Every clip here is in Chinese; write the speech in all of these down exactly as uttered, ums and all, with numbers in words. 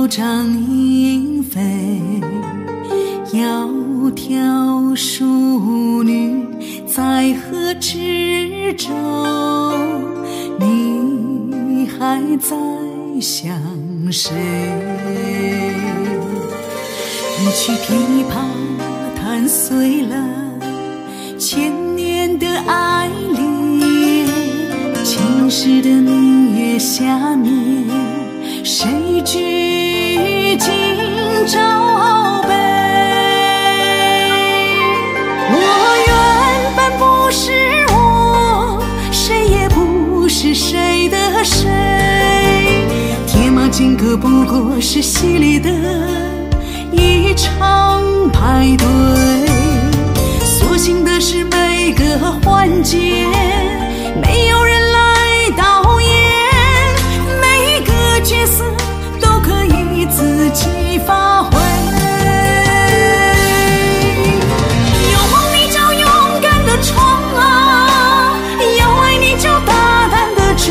张莺飞，窈窕淑女在河之洲，你还在想谁？一曲琵琶弹碎了千年的爱恋，青石的明月下面，谁举今朝杯？我原本不是我，谁也不是谁的谁，铁马金戈不过是戏里的一场派对，所幸的是每个环节没有人来导演，每个角色都可以自己发挥。有梦你就勇敢的闯啊，有爱你就大胆的追，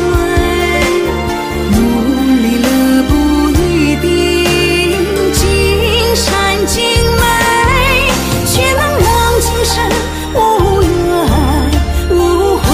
努力了不一定尽善尽美，却能让今生无怨无悔。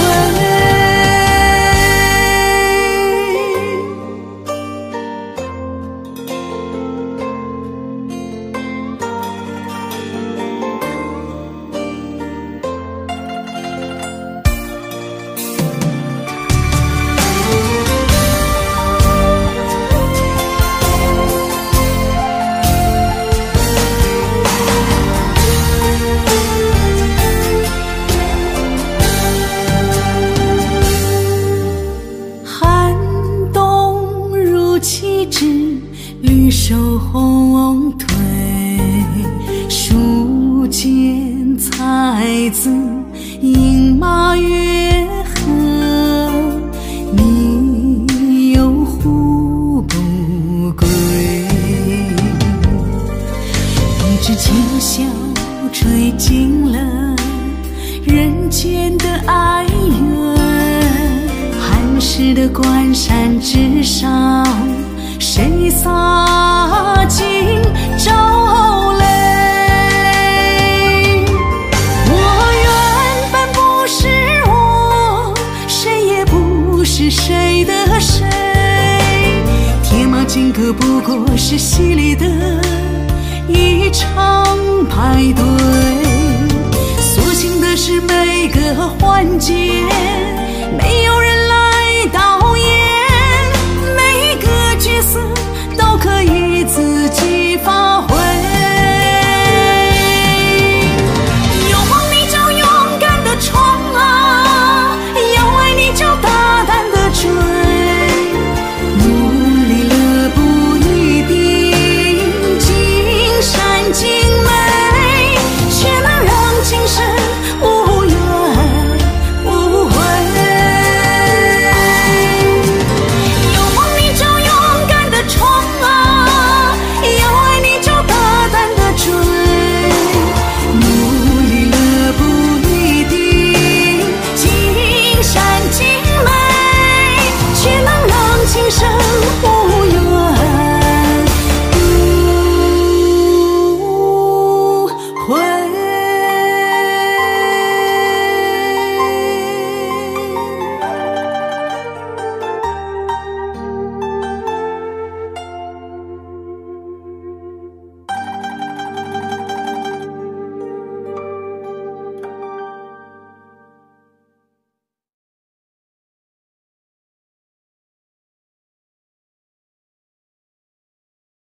气质绿手红腿，书剑才子饮马月河，你又胡不归？一支琴箫吹尽了人间的哀怨，寒食的关山之上，谁洒尽朝泪？我原本不是我，谁也不是谁的谁，铁马金戈不过是戏里的一场派对，所幸的是每个环节没有